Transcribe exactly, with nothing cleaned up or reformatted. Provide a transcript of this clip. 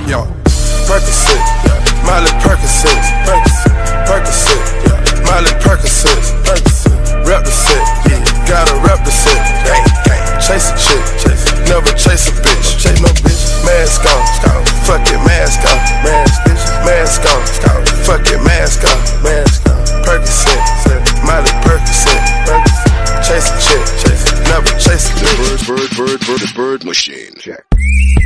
Yo, Percocet, yeah. Miley Percocet, Percocet, yeah. Miley Percocet, rep the set, yeah. Gotta rep the set, gang, gang. Chase a chick, chase, never chase a bitch, chase no bitch. Mask on, fuck it, mask on, mask, mask on, fuck it, mask on, mask on. Percocet, Miley Percocet, chase a chick, chase, never chase a bitch. Bird, bird, bird, bird, bird machine. Check.